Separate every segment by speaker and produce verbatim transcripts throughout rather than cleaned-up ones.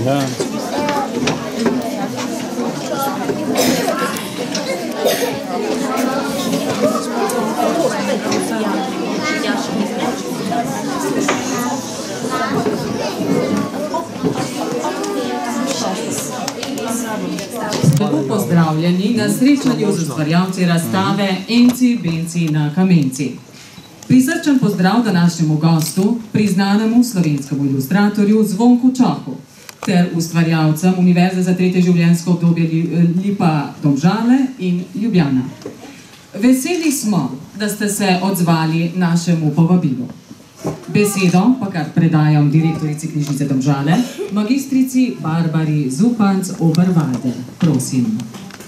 Speaker 1: Ja.
Speaker 2: Lepo pozdravljeni na srečanju z ustvarjalci razstave Enci, Benci na Kamenci. Prisrčen pozdrav današnjemu gostu, priznanemu slovenskemu ilustratorju Zvonku Čohu ter ustvarjalcem Univerze za tretje življenjsko obdobje Lipa Domžale in Ljubljana. Veseli smo, da ste se odzvali našemu povabilu. Besedo pa kar predajam direktorici knjižnice Domžale, magistrici Barbari Zupanc Oberwalder. Prosim.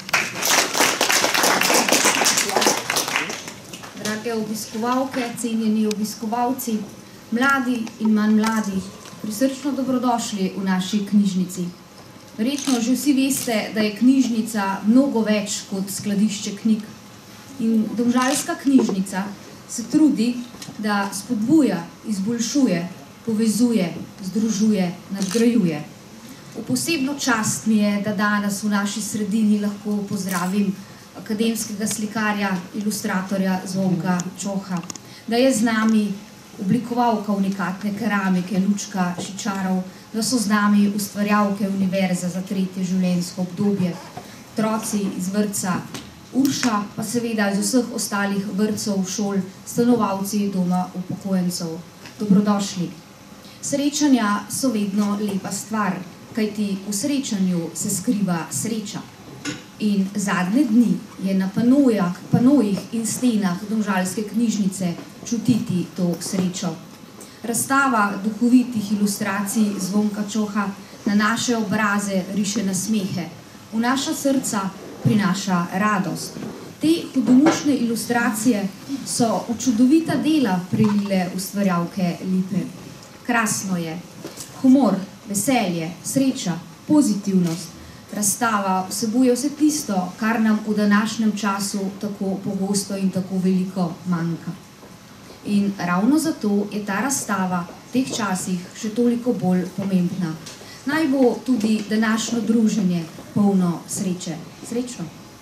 Speaker 3: Drage obiskovalke, cenjeni obiskovalci, mladi in manj mladi, prisrčno dobrodošli v naši knjižnici. Verjetno že vsi veste, da je knjižnica mnogo več kot skladišče knjig. In domžalska knjižnica se trudi, da spodbuja, izboljšuje, povezuje, združuje, nadgrajuje. V posebno čast mi je, da danes v naši sredini lahko pozdravim akademskega slikarja, ilustratorja Zvonka Čoha, da je z nami oblikovalka unikatne keramike Lučka Šičarov, da so z nami ustvarjalke Univerze za tretje življenjsko obdobje, otroci iz vrtca Urša, pa seveda iz vseh ostalih vrtcev, šol, stanovalci doma upokojencev. Dobrodošli. Srečanja so vedno lepa stvar, kajti v srečanju se skriva sreča. In zadnje dni je na panojah, panojih in stenah domžalske knjižnice čutiti to srečo. Razstava duhovitih ilustracij Zvonka Čoha na naše obraze riše nasmehe, v naša srca prinaša radost. Te hudomušne ilustracije so v čudovita dela prelile ustvarjalke Lipe. Krasno je. Humor, veselje, sreča, pozitivnost. Razstava vsebuje vse tisto, kar nam v današnjem času tako pogosto in tako veliko manjka. In ravno zato je ta razstava v teh časih še toliko bolj pomembna. Naj bo tudi današnjo druženje polno sreče. Srečno!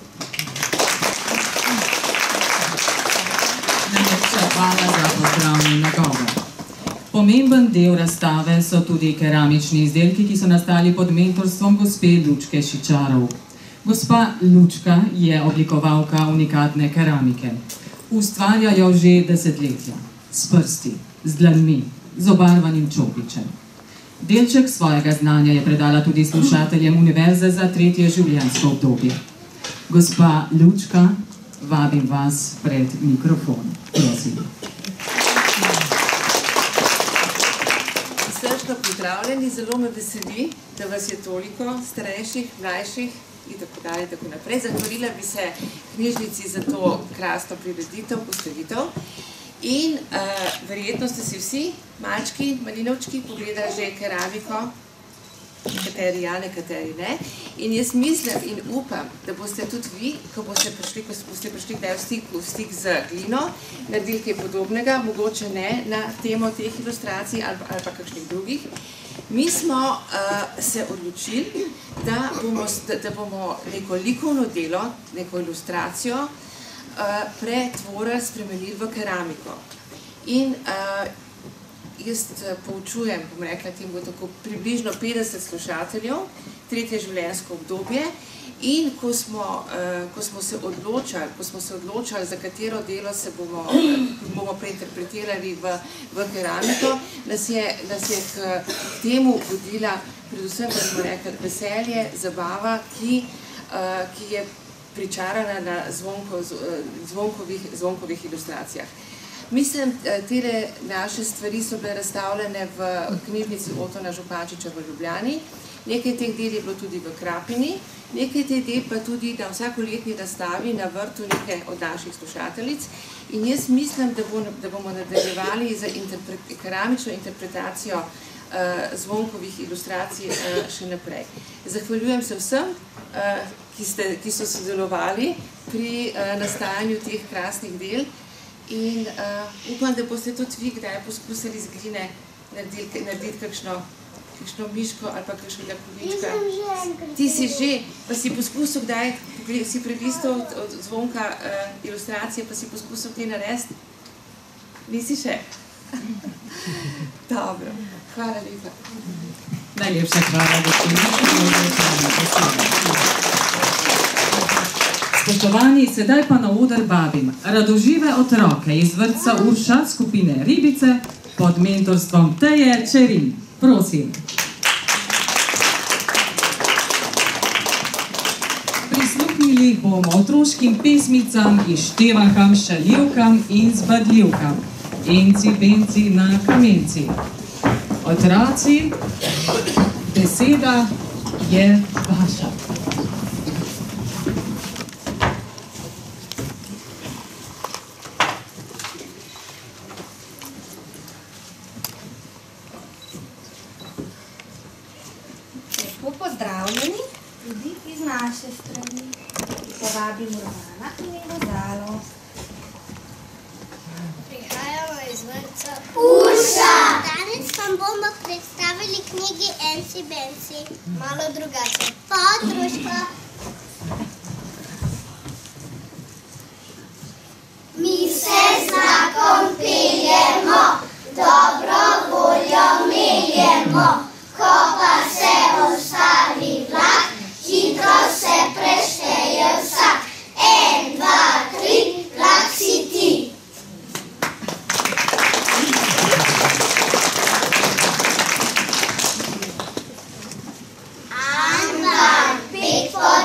Speaker 2: Najlepša hvala za pozdravni nagovor. Pomemben del razstave so tudi keramični izdelki, ki so nastali pod mentorstvom gospe Lučke Šičarov. Gospa Lučka je oblikovalka unikatne keramike. Ustvarja jo že desetletja, s prsti, z dlanmi, z obarvanim čopičem. Delček svojega znanja je predala tudi slušateljem Univerze za tretje življenjsko obdobje. Gospa Lučka, vabim vas pred mikrofon. Prosim.
Speaker 4: Srčno pozdravljeni, zelo me veseli, da vas je toliko starejših, mlajših in tako dalje, tako naprej. Zahvalila bi se knjižnici za to krasno prireditev, postavitev. In uh, verjetno ste si vsi, malčki, malinovčki, pogledali že keramiko, nekateri ja, nekateri ne. In jaz mislim in upam, da boste tudi vi, ko boste prišli, ko boste prišli kdaj v stik, v stik z glino, naredili kaj podobnega, mogoče ne na temo teh ilustracij ali, ali pa kakšnih drugih. Mi smo uh, se odločili, da bomo, da, da bomo neko likovno delo, neko ilustracijo, Uh, pretvorili, spremenili v keramiko. In uh, jaz uh, poučujem, bom rekla temu tako, približno petdeset slušateljev, tretje življenjsko obdobje, in ko smo, uh, ko smo se odločali, ko smo se odločali, za katero delo se bomo, bomo preinterpretirali v, v keramiko, nas je, nas je k, k temu vodila predvsem, da smo rekli, veselje, zabava, ki, uh, ki je pričarana na zvonko, zvonkovih, zvonkovih ilustracijah. Mislim, tele naše stvari so bile razstavljene v knjižnici Otona Župančiča v Ljubljani, nekaj teh del je bilo tudi v Krapini, nekaj teh del pa tudi na vsakoletni razstavi na vrtu nekaj od naših slušateljic. In jaz mislim, da, bo, da bomo nadaljevali z interpre, keramično interpretacijo uh, zvonkovih ilustracij uh, še naprej. Zahvaljujem se vsem, uh, Ki, ste, ki so sodelovali pri uh, nastajanju teh krasnih del in uh, upam, da boste tudi vi kdaj poskusili z gline narediti, narediti kakšno kakšno miško ali pa kakšnega kovička. Ti si že, pa si poskusil kdaj, si prelistal od, od Zvonka uh, ilustracije, pa si poskusil kaj narediti? Nisi še? Dobro, hvala lepa.
Speaker 2: Najlepša hvala, spoštovani, sedaj pa na oder vabim radožive otroke iz vrtca Urša skupine Ribice pod mentorstvom Teje Čerin. Prosim. Prisluhnili bomo otroškim pesmicam, izštevankam, šaljivkam in zbadljivkam. Enci, benci na kamenci. Otroci, beseda je vaša.
Speaker 1: Lepo pozdravljeni tudi iz naše strani. Povabim Urbana in Gozalo.
Speaker 5: Prihajamo iz vrtca Urša. Danes vam bomo predstavili knjigi Enci Benci. Malo drugače. Podružko. Mi se znakom peljemo, dobro voljo meljemo. Ko pa se ustavi vlak, hitro se prešteje vsak. En, dva, tri, vlak si ti. An, dva, pet, pod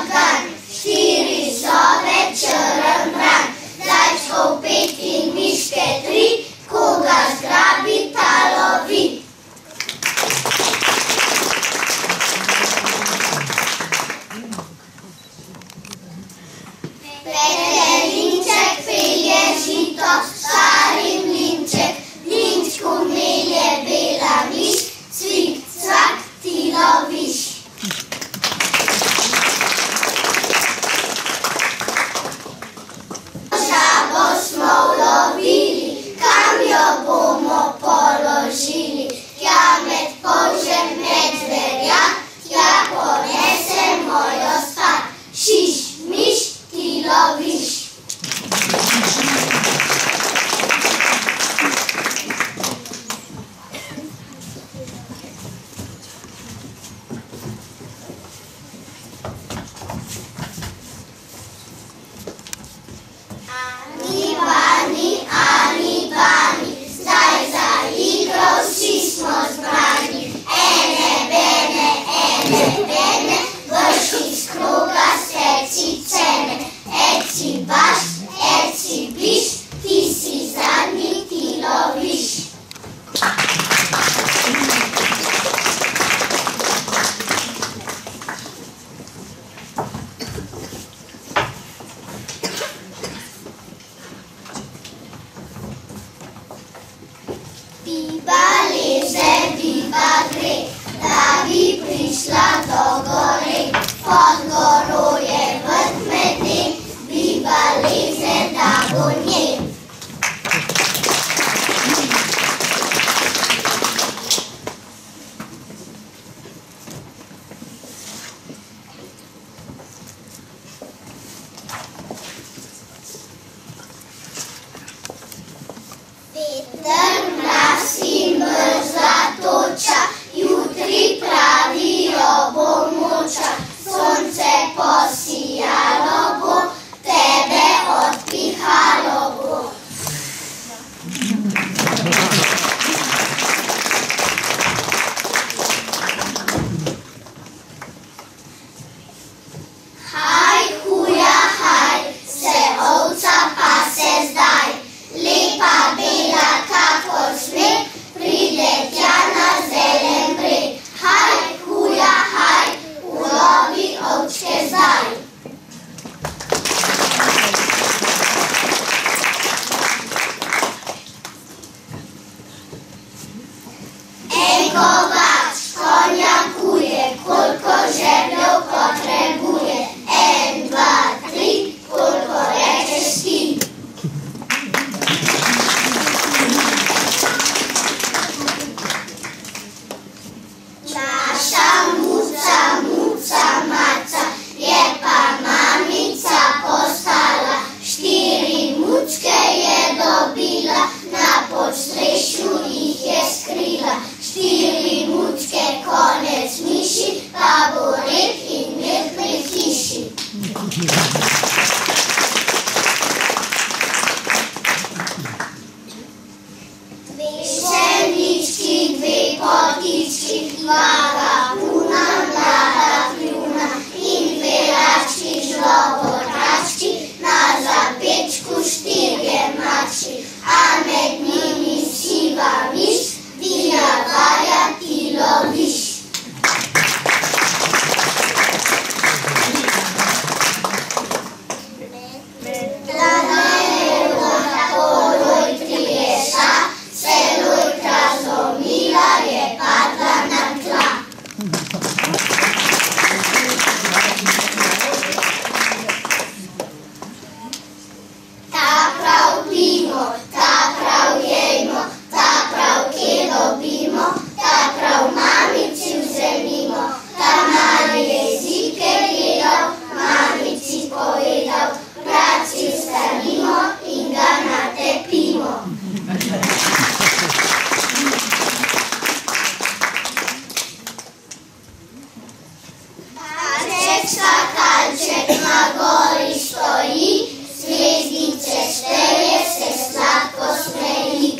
Speaker 5: maček na gori stoji, zvezdice šteje, se sladko smeji.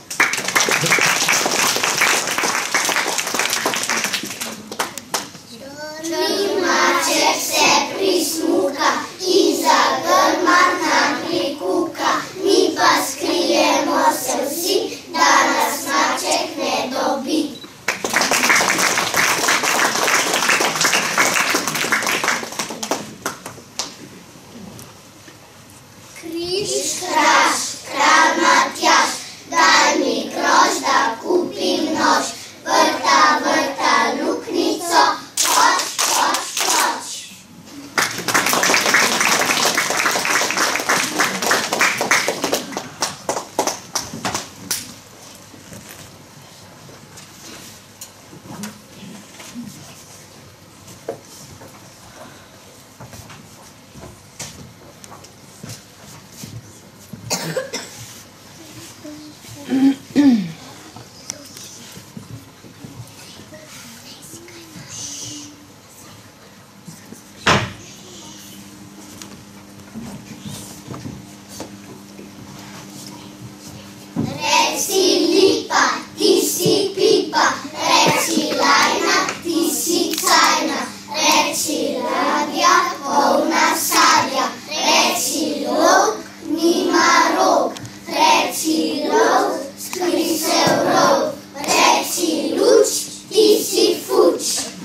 Speaker 5: Črni maček se prismuka in za grma nam prikuka, mi pa skrijemo se vsi, da nas maček ne dobi. Križ, kraž, kralj Matjaž, daj mi groš, da kupim nož, vrta, vrta luknjico, hoč, hoč, hoč. Reci lipa, ti si pipa, reci lajna, ti si cajna, reci ladja, polna sadja, reci lov, nima rok, reci lov, skri se v rov, reci luč, ti si fuč.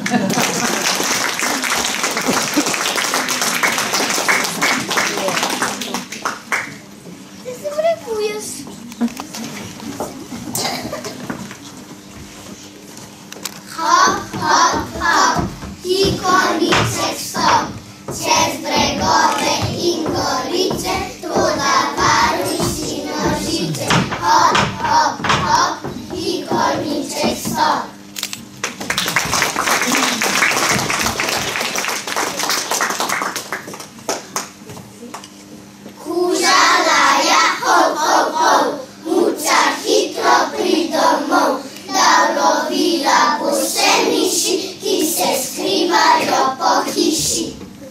Speaker 5: Hop, hop, hop, ti konjiček stop, čez bregove in gorice, toda varuj si nožice. Hop, hop, hop, ti konjiček stop. Kuža laja, hop, hop, hop, muca hitro pri domov, da ulovila bo vse miši, ki se skrivajo po hiši.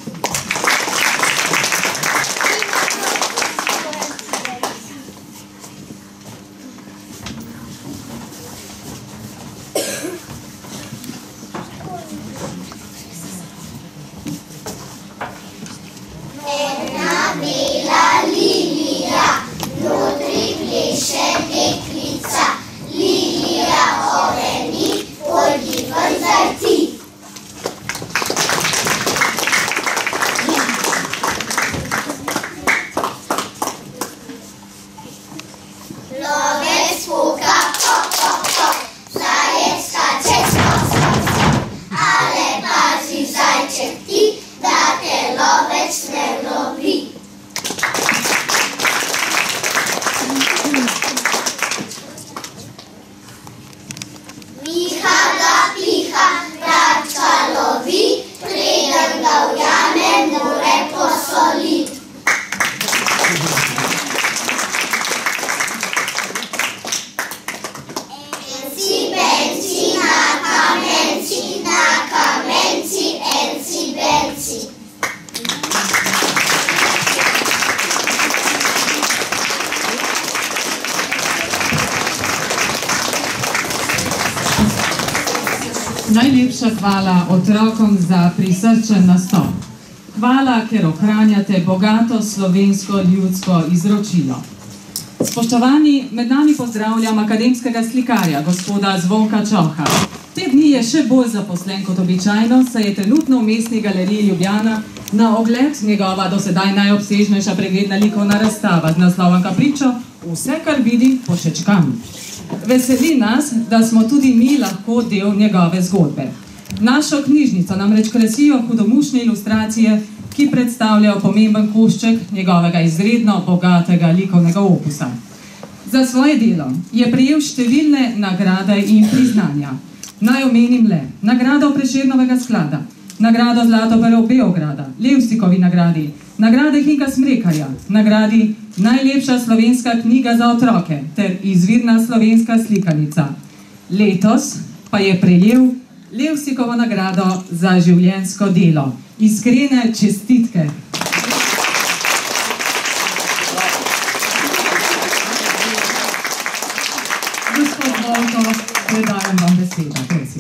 Speaker 5: Ena bela lilija, notri pleše deklica, lilija oreni, pojdi ven zdaj ti. Lovec puka, pop, pop, pop, zajec skače, skok, skok, skok, ale pazi zajček ti, da te lovec ne lovi. Miha ga piha, račka lovi, preden ga ujame, mure posoli. Enci, benci, na kamenci, na kamenci, enci, benci.
Speaker 2: Najlepša hvala otrokom za prisrčen nastop. Hvala, ker ohranjate bogato slovensko ljudsko izročilo. Spoštovani, med nami pozdravljam akademskega slikarja, gospoda Zvonka Čoha. Te dni je še bolj zaposlen kot običajno, saj je trenutno v Mestni galeriji Ljubljana na ogled njegova dosedaj najobsežnejša pregledna likovna razstava z naslovom Kapričo Vse, kar vidi, počečkam. Veseli nas, da smo tudi mi lahko del njegove zgodbe. Našo knjižnico namreč krasijo hudomušne ilustracije, ki predstavljajo pomemben košček njegovega izredno bogatega likovnega opusa. Za svoje delo je prejel številne nagrade in priznanja. Naj omenim le nagrado Prešernovega sklada, nagrado Zlato pero Beograda, Levstikovi nagradi, nagrade Hinka Smrekarja, nagradi Najlepša slovenska knjiga za otroke ter izvirna slovenska slikanica. Letos pa je prejel Levstikovo nagrado za življenjsko delo Iskrene čestitke. Gospod Volko, predajam vam besedo.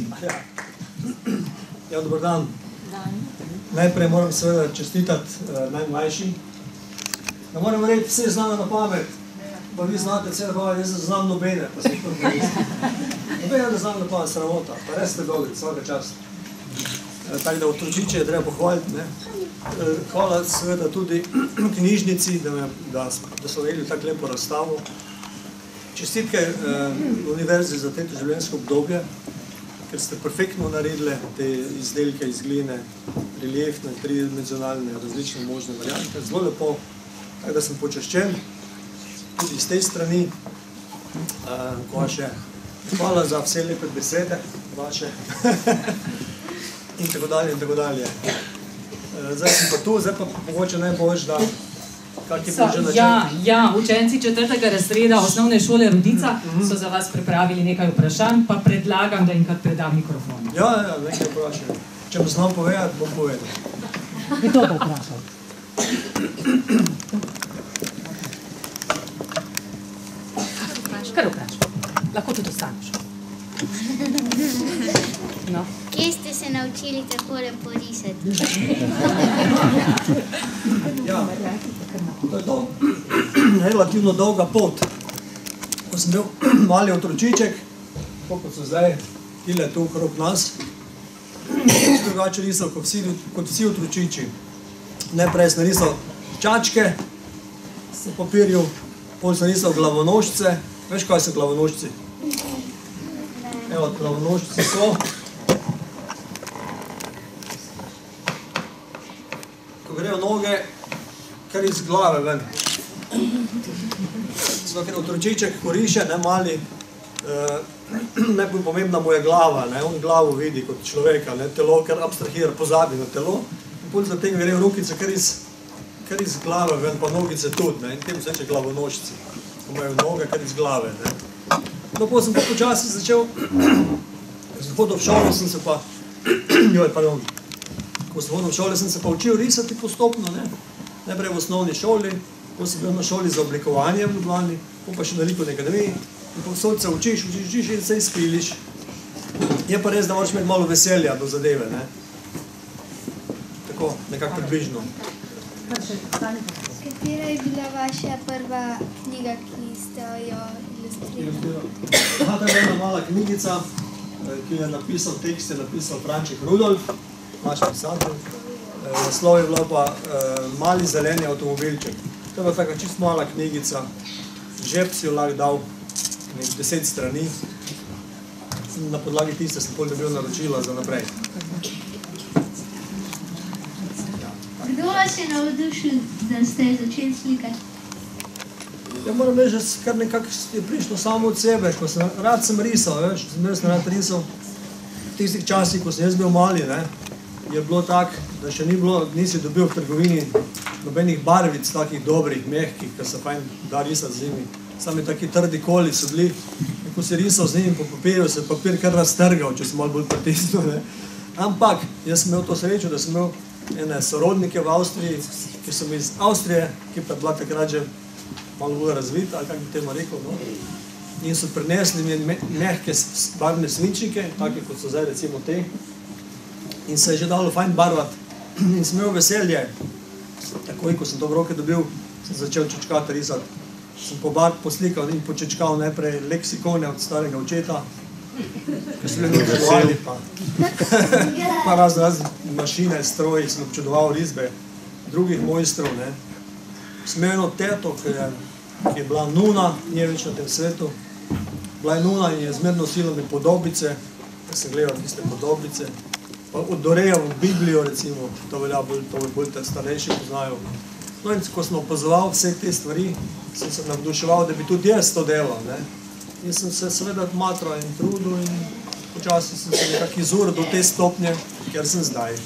Speaker 6: Ja, dober dan. Najprej moram seveda čestitati uh, najmlajšim. Ne moram verjeti, vse znamo na pamet, pa vi znate vse hvala, jaz znam nobene, pa se to povesti. Nobene ne znam na pamet, sramota, pa res ste dobri, vsaka čast. E, tako da otročiče je treba pohvaliti, ne. E, hvala seveda tudi knjižnici, da, me, da, da so vedeli tako lepo razstavo. Čestitke e, univerzi za to življenjsko obdobje, ker ste perfektno naredili te izdelke iz gline, reliefne, tridimenzionalne, različne možne variante. Zelo lepo, tako da sem počaščen, tudi iz te strani. Uh, še. Hvala za vse lepe besede, vaše. In tako dalje, in tako dalje. Uh, zdaj sem pa tu, zdaj pa mogoče najboljš, da kak je
Speaker 2: So,
Speaker 6: že način.
Speaker 2: ja, ja, učenci četrtega razreda osnovne šole Rodica so za vas pripravili nekaj vprašanj, pa predlagam, da jim kar predam mikrofon.
Speaker 6: Ja, ja, nekaj vprašaj. Če bom znam povedati, bom povedal.
Speaker 2: Kdo bo vprašal? Kar vprašaj. Lahko tudi ostaneš. No.
Speaker 5: Kje ste se naučili tako lepo risati?
Speaker 6: Ja, to je dolg, relativno dolga pot. Ko sem bil mali otročiček, tako kot so zdaj tile tu okrog nas, sem drugače risal kot vsi, kot vsi otročiči. Najprej sem risal čačke v papirju, potem sem risal glavonožce. Veš, kaj so glavonožci? Evo, glavonožci so. Ko grejo noge, kar iz glave ven. Zato, ker otročiček, ko riše, ne mali, eh, najbolj pomembna mu je glava, ne? On glavo vidi kot človeka, ne? Telo, kar abstrahira, pozabi na telo. In potem za tega grejo rukice kar iz, kar iz glave ven, pa nogice tudi, ne? In tem se reče glavonožci. Ko imajo noge kar iz glave, ne? No, potem sem pa počasi začel, ko sem hodil v šolo, sem se pa, joj, pardon, ko sem hodil v šole, sem se pa učil risati postopno, ne? Najprej v osnovni šoli, potem sem bil na šoli za oblikovanje v Ljubljani, potem pa še na likovni akademiji, in povsod se učiš, učiš, učiš in se izpiliš. Je pa res, da moraš imeti malo veselja do zadeve, ne? Tako, nekako približno.
Speaker 5: Katera je bila vaša prva knjiga, ki ste jo ilustrirali?
Speaker 6: Aha, to je ena mala knjigica, ki je napisal, tekst je napisal Franček Rudolf, naš pisatelj. Naslov je bila pa Mali zeleni avtomobilček. To je bila taka čisto mala knjigica, žep si jo lahko dal nek deset strani. Na podlagi tiste sem pol dobil naročila za naprej.
Speaker 5: Kdo vas je navdušil, da ste začeli slikati?
Speaker 6: Ja, moram reči, da kar nekako je prišlo samo od sebe, ko sem, rad sem risal, veš, sem rad risal. V tistih časih, ko sem jaz bil mali, ne, je bilo tako, da še ni bilo, nisi dobil v trgovini nobenih barvic, takih dobrih, mehkih, ki se fajn da risati z njimi. Sami taki trdi koli so bili, in ko si risal z njimi po papirju, se je papir kar raztrgal, če sem malo bolj pritisnil, ne. Ampak, jaz sem imel to srečo, da sem imel ene sorodnike v Avstriji, ki so mi iz Avstrije, ki pa je bila takrat že malo bolj razvita, ali kak bi temu rekel, no. In so prinesli mi mehke barvne svinčnike, take kot so zdaj recimo te, in se je že dalo fajn barvati. In sem imel veselje, takoj, ko sem to v roke dobil, sem začel čečkati risati. Sem pobarv poslikal in počečkal najprej leksikone od starega očeta, ki so bili občudovali, pa, pa razne razne mašine, stroji, sem občudoval risbe drugih mojstrov, ne. Sem imel eno teto, ki je, ki je bila nuna, nije več na tem svetu. Bila je nuna in je zmerno nosila mi podobice, da sem gledal tiste podobice. Pa od Doreja v Biblijo, recimo, to velja bolj, to bolj te starejši poznajo. No in ko sem opazoval vse te stvari, sem se navduševal, da bi tudi jaz to delal, ne. In sem se seveda matral in trudil in počasi sem se nekako izuril do te stopnje, kjer sem zdaj.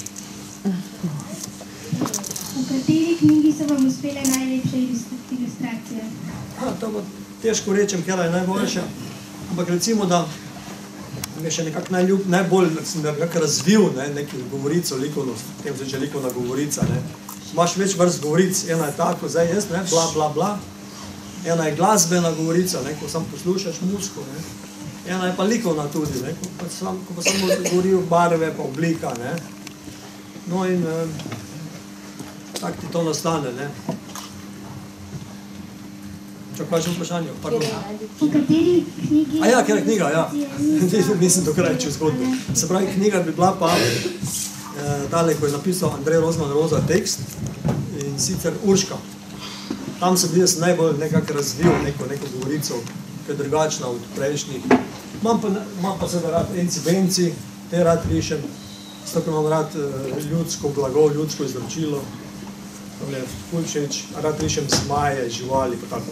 Speaker 5: V kateri knjigi so vam uspele najlepše ilustracije?
Speaker 6: Ha, to bo težko rečem, kjer je najboljše, ampak recimo, da mi je še nekako najljub, najbolj sem nekako razvil ne, neki govorico, likovno, tem se reče likovna govorica. Ne. Imaš več vrst govoric, ena je tako, zdaj jaz, ne, bla, bla, bla. Ena je glasbena govorica, ne, ko sam poslušaš muziko, ne. Ena je pa likovna tudi, ne, ko pa sam, ko pa samo govorijo barve, pa oblika, ne. No in eh, tako ti to nastane, ne. Kaj še vprašanje?
Speaker 5: Po kateri knjigi?
Speaker 6: A ja, kjer je knjiga, ja. Nisem to krajčil zgodbo. Se pravi, knjiga bi bila pa eh, tale, ko je napisal Andrej Rozman Roza tekst in sicer Urška. Tam sem bil, sem najbolj nekako razvil neko, neko govorico, ki je drugačna od prejšnjih. Imam pa, imam pa seveda rad enci benci, te rad rišem, tako imam rad eh, ljudsko blago, ljudsko izročilo. To mi je ful všeč, rad rišem zmaje, živali, pa tako.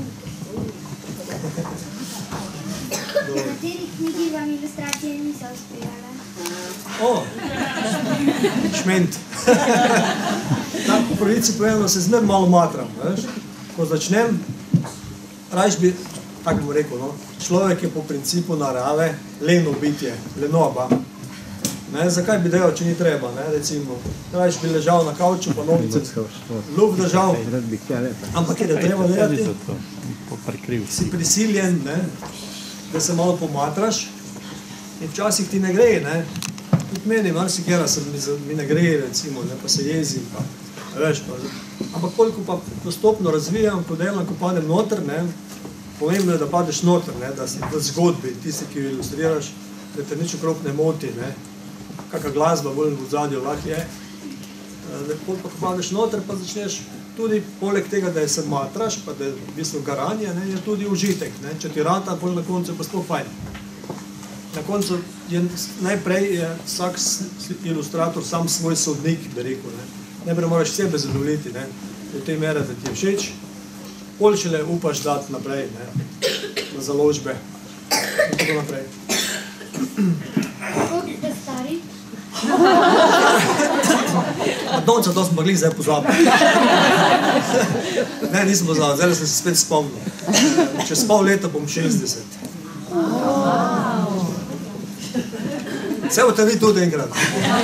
Speaker 5: V kateri knjigi vam ilustracije niso uspevale?
Speaker 6: O, šment. Tako po pravici povedano se zmer malo matram, veš. Ko začnem, rajš bi, tako bom rekel, no, človek je po principu narave leno bitje, lenoba. Ne, zakaj bi delal, če ni treba, ne, recimo. Rajš bi ležal na kavču, pa novice lup držal, ampak je da treba delati, si prisiljen, ne, da se malo pomatraš in včasih ti ne gre, ne. Tudi meni, marsikera se mi, mi ne gre, recimo, ne, pa se jezim, pa, veš, pa. Ampak koliko pa postopno razvijam, ko delam, ko padem noter, ne, pomembno je, da padeš noter, ne, da si v zgodbi, tisti, ki jo ilustriraš, da te nič okrog ne moti, ne. Kakva glasba bolj v zadju lahko je. Ko pa padeš noter, pa začneš tudi poleg tega, da je se matraš, pa da je v bistvu garanje, ne, je tudi užitek, ne. Če ti rata, pol na koncu je pa sploh fajn. Na koncu je najprej je vsak ilustrator sam svoj sodnik, bi rekel, ne. Najprej moraš sebe zadovoljiti, ne, do te mere, da ti je všeč, pol šele upaš dati naprej, ne, na založbe in tako naprej.
Speaker 5: Koliko ste stari?
Speaker 6: Donca, to smo mogli zdaj pozabiti. Ne, nisem pozabil, zdaj sem se spet spomnil. Čez pol leta bom šestdeset. Vse boste vi tudi enkrat.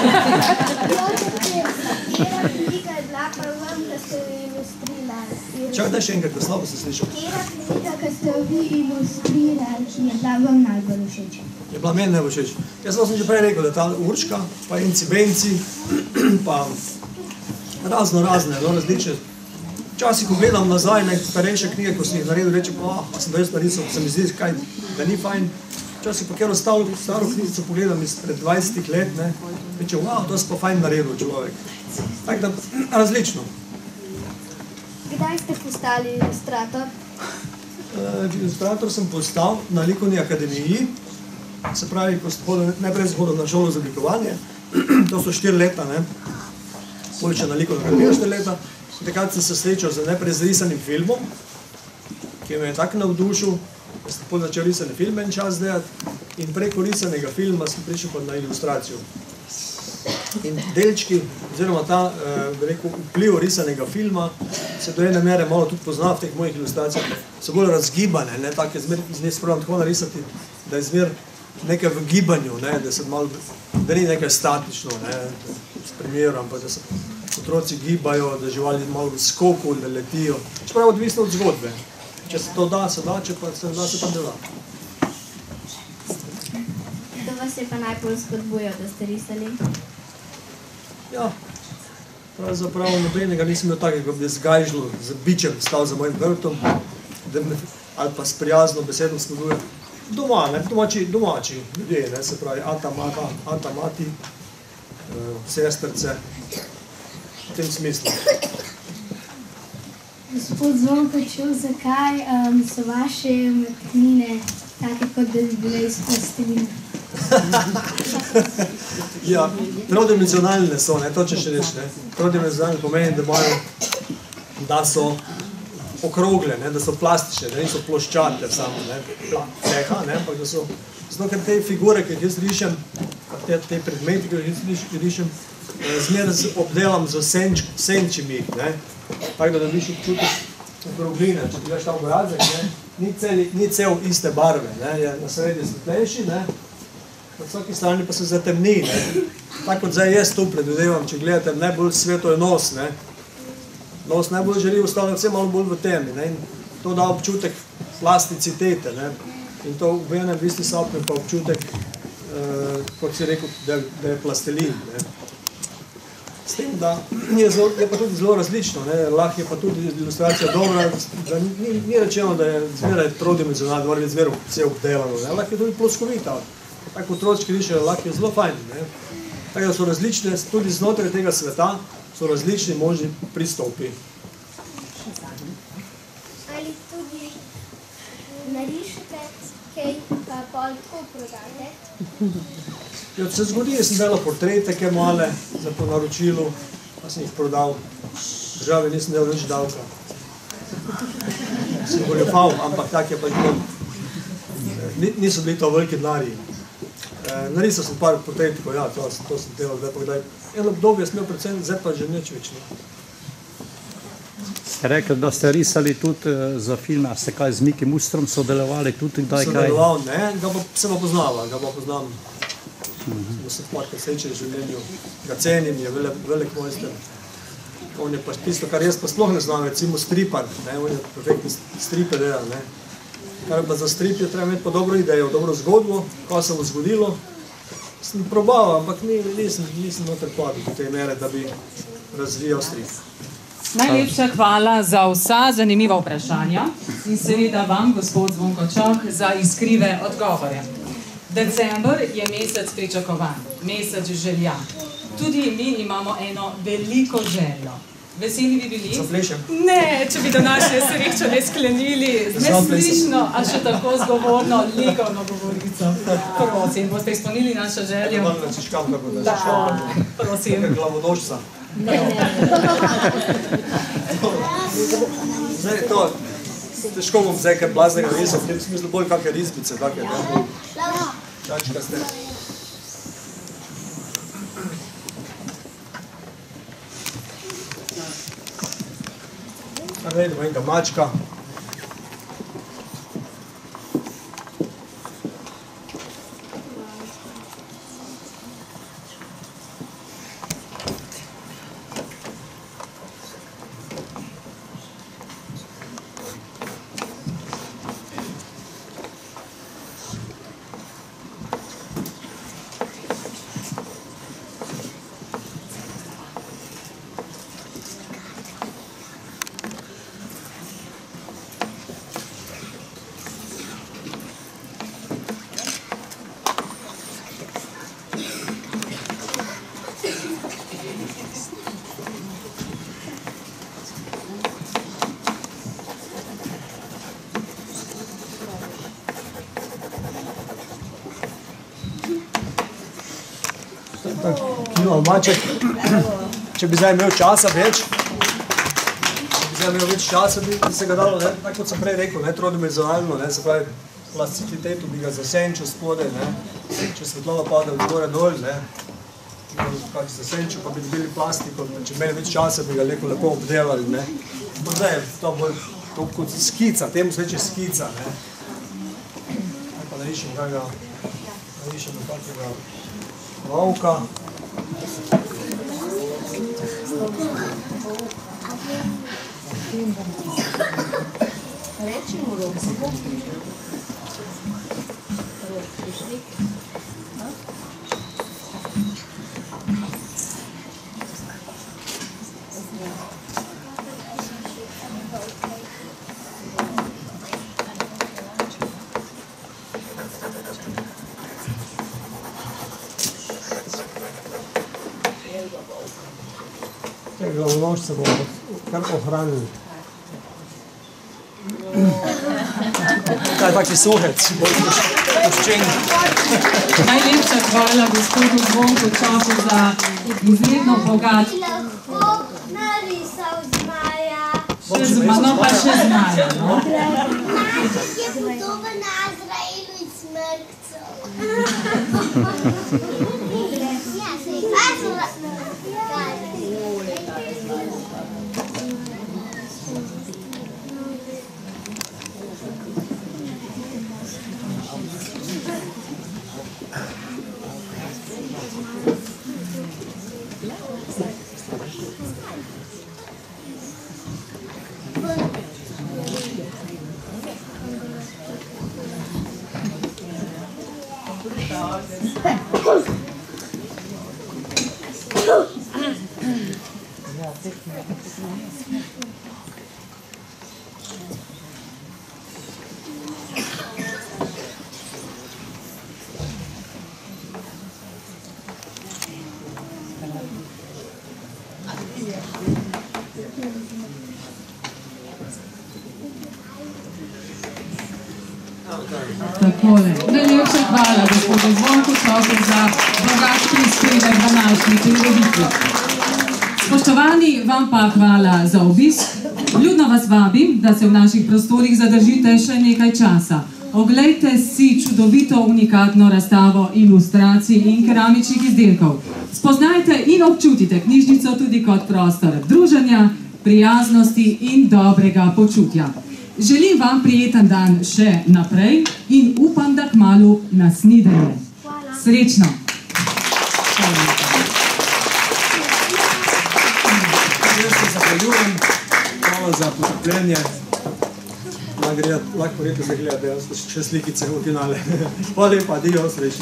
Speaker 5: Katera knjiga je bila pa vam, da ste jo ilustrirali?
Speaker 6: Čakaj, daj še enkrat, da slabo se slišal.
Speaker 5: Katera knjiga, ki ste jo vi ilustrirali, je bila vam najbolj všeč?
Speaker 6: Je bila meni najbolj všeč. Jaz sem že prej rekel, da je ta Urška, pa enci benci, pa razno razne, no, različne. Včasih, ko gledam nazaj na starejše knjige, ko sem jih naredil, rečem, ah, pa sem da jaz narisal, se mi zdi, kaj, da ni fajn. Včasih pa kjero staro, staro knjigico pogledam izpred dvajsetih let, ne, rečem, wow, to si pa fajn naredil človek. Tako da, različno.
Speaker 5: Kdaj ste postali ilustrator?
Speaker 6: Uh, ilustrator sem postal na likovni akademiji, se pravi, ko sem hodil, najprej sem hodil na šolo za oblikovanje, to so štiri leta, ne, poliče na likovno akademijo štiri leta, takrat sem se srečal z najprej z risanim filmom, ki me je tako navdušil, da sem potem začel risane filme en čas delati in preko risanega filma sem prišel pa na ilustracijo. In delčki, oziroma ta, eh, bi rekel, vpliv risanega filma se do ene mere malo tudi pozna v teh mojih ilustracijah, so bolj razgibane, ne, tako je zmer, z njih spravljam tako narisati, da je zmer nekaj v gibanju, ne, da se malo, da ni nekaj statično, ne, s primerom, ampak da se otroci gibajo, da živali malo v skoku, da letijo, čeprav odvisno od zgodbe. Če se to da, se da, če pa se da, se pa ne da.
Speaker 5: Kdo vas je pa najbolj spodbujal, da ste risali?
Speaker 6: Ja, pravzaprav nobenega nisem imel takega, ko bi zgajžilo, z bičem stal za mojim vrtom, da me, ali pa s prijazno besedno spodbujal. Doma, ne, domači, domači ljudje, ne, se pravi, ata, mata, ata, mati, uh, sestrce, v tem smislu.
Speaker 5: Gospod Zvonko Čul, zakaj um, so vaše umetnine take, kot da bi bile iz plastelina?
Speaker 6: Ja, trodimenzionalne so, ne, to če še reči, ne. Trodimenzionalne pomeni, da imajo, da so okrogle, ne, da so plastične, da niso ploščate samo, ne, ceha, ne, ampak da so, zato ker te figure, ki jih jaz rišem, te, te predmeti, ki jih jaz rišem, zmer obdelam z senč, senčimi, ne, tako da dobiš občutek okrogline, če ti gledaš ta obrazek, ne, ni, celi, ni cel iste barve, ne, je na sredi svetlejši, ne, na vsaki strani pa se zatemni. Ne. Tako kot zdaj jaz tu predvidevam, če gledate, najbolj sveto je nos. Ne. Nos najbolj želi ostalo vse malo bolj v temi. Ne. In to da občutek plasticitete. Ne. In to v enem v isti sopni pa občutek, eh, kot si rekel, da, da je plastelin. Ne. S tem, da je, zelo, je pa tudi zelo različno. Ne. Lahko je pa tudi ilustracija dobra, da ni, ni rečeno, da je zmeraj trodimenzionalno, da je zmeraj vse obdelano. Ne. Lahko je tudi ploskovita. Tako otročki rišejo, lahko je zelo fajn. Ne. Tako da so različne, tudi znotraj tega sveta so različni možni pristopi.
Speaker 5: Ali tudi narišete kaj, pa pol tako prodate?
Speaker 6: Jo, se zgodi, jaz sem delal portrete, kaj male, za po naročilu, pa sem jih prodal. Državi nisem delal več davka. Sem goljufal, ampak tak je pa bilo. Niso bili to veliki denarji. E, narisal sem par portretikov, ja, to, to sem delal, zdaj pa kdaj. Eno obdobje sem imel predvsem, zdaj pa že nič več. Ne.
Speaker 7: Ste rekli, da ste risali tudi uh, za filme, ste kaj z Miki Mustrom sodelovali tudi kdaj kaj?
Speaker 6: Sodeloval, ne, ga pa, se pa poznava, ga pa poznam. Smo se parkrat srečali v življenju, ga cenim, je velik, velik mojster. On je pa tisto, kar jaz pa sploh ne znam, recimo stripar, ne, on je perfektni stripe delal, ne. Kar pa za strip je treba imeti pa dobro idejo, dobro zgodbo, kaj se bo zgodilo. Sem probal, ampak ni, nisem, nisem noter padil do te mere, da bi razvijal strip.
Speaker 2: Najlepša hvala za vsa zanimiva vprašanja in seveda vam, gospod Zvonko Čok, za iskrive odgovore. December je mesec pričakovanj, mesec želja. Tudi mi imamo eno veliko željo. Veseli bi bili?
Speaker 6: Zaplešem?
Speaker 2: Ne, če bi današnje srečanje sklenili neslišno, a še tako zgovorno, likovno govorico. Prosim, boste izpolnili našo željo?
Speaker 6: Malo načiškam, kako da
Speaker 2: Da,
Speaker 6: zašel.
Speaker 2: prosim.
Speaker 6: Nekaj glavonožca. Zdaj, to, težko bom zdaj kaj blaznega risal, v tem smislu bolj kakve risbice, take, ne? Čačka ste. Naredimo enega mačka. Kino maček, če bi zdaj imel časa več, če bi zdaj imel več časa, bi se ga dalo, ne, tako kot sem prej rekel, ne, trodimenzionalno, ne, se pravi, plasticitetu bi ga zasenčil spodaj, ne, če svetlova pada od gore dol, ne, pač zasenčil, pa bi dobili plastiko, če bi imeli več časa, bi ga lepo, lepo obdelali, ne. Pa zdaj je to bolj, to kot skica, temu se reče skica, ne. Aj pa narišem kakega, narišem kakega volka. Te glavonožce bomo kar ohranili. Kaj taki suhec, bolj puščen.
Speaker 2: Najlepša hvala gospodu Zvonku Čoku za izredno bogat.
Speaker 5: Lahko narisal zmaja.
Speaker 2: Še zma, no pa še zmaja, no.
Speaker 5: Maček je podoben Azraelu in smrkcu. Ja, se
Speaker 2: Takole. Najlepša hvala, gospodu Zvonku Čopu, za bogat prispevek današnji prireditvi. Spoštovani, vam pa hvala za obisk. Ljudno vas vabim, da se v naših prostorih zadržite še nekaj časa. Oglejte si čudovito unikatno razstavo ilustracij in keramičnih izdelkov. Spoznajte in občutite knjižnico tudi kot prostor druženja, prijaznosti in dobrega počutja. Želim vam prijeten dan še naprej in upam, da kmalu nasnidenje. Srečno!
Speaker 6: Jaz se zahvaljujem, hvala za potrpljenje. Lahko verjetno zagledate še slikice v finale. Hvala lepa, adijo, srečno.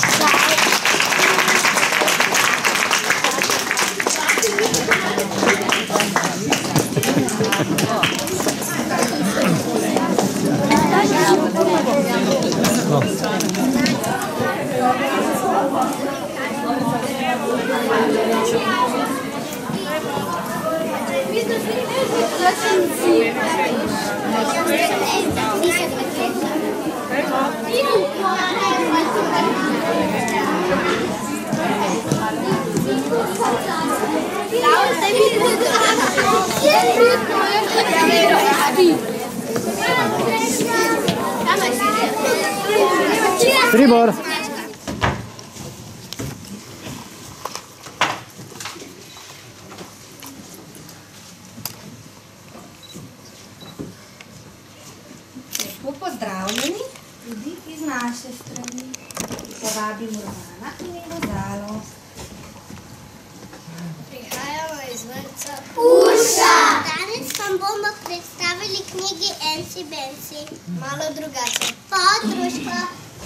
Speaker 7: Pribor!
Speaker 1: Lepo pozdravljeni tudi iz naše strani. Povabim Urbana in Gozalo.
Speaker 5: Prihajamo iz vrtca Urša. Danes vam bomo predstavili knjigi Enci Benci. Malo drugače. Podružka.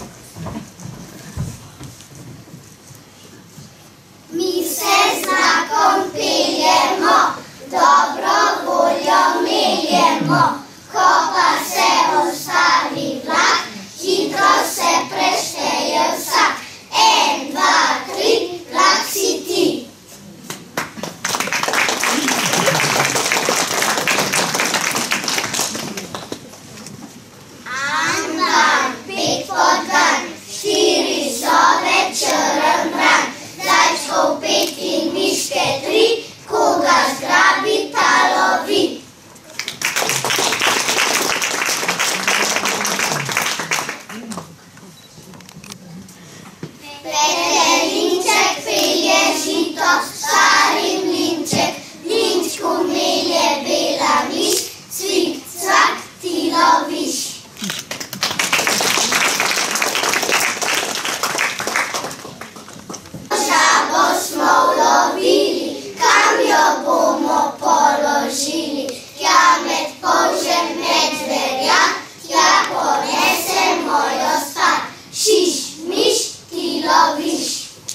Speaker 5: Mi se znakom peljemo, dobro voljo meljemo. Ko pa se ustavi vlak, hitro se prešteje vsak. En, dva, tri, vlak si ti. Andan, pet podgan, štiri sobe, črn mrak. Zajčkov pet in miške tri, koga zgrabi, ta lovi. Petelinček pelje žito, stari mlinček, mlinčku melje bela miš, cvik, cvak, ti loviš. Žabo smo ulovili, kam jo bomo položili, tja med polžem, med zverja, tja ponesemo jo spat, šiš, miš, ti loviš.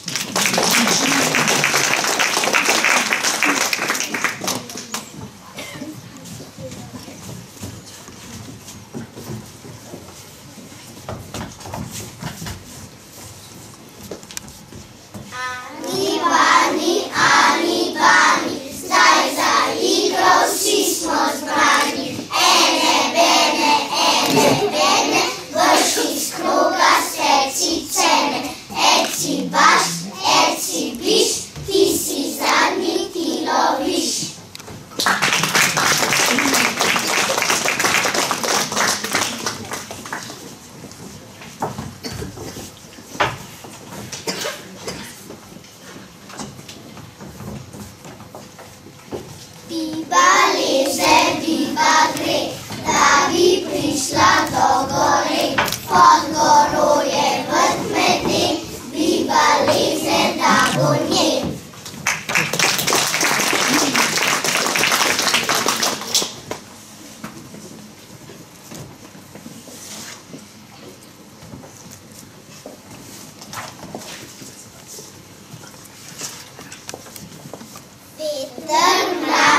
Speaker 5: Ani bani, ani bani, zdaj za igro vsi smo zbrani. Ene bene, ene bene, vrš iz kroga steci cene. Eci baš, eci biš, ti si zadnji, ti loviš. Biba leze, biba gre, da bi prišla do gore. Pod goro je vrt medem, biba leze, da bo njen. Peter mraz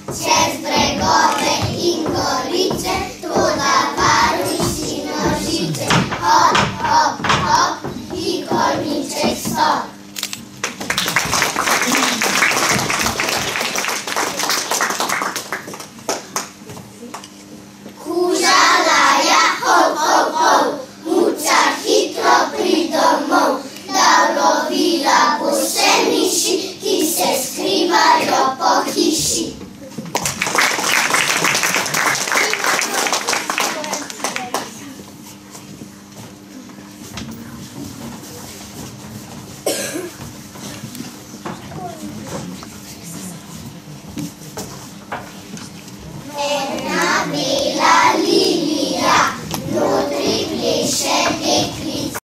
Speaker 5: čez bregove in gorice, toda varni si nožice. Hop, hop, hop, i konjiček stop.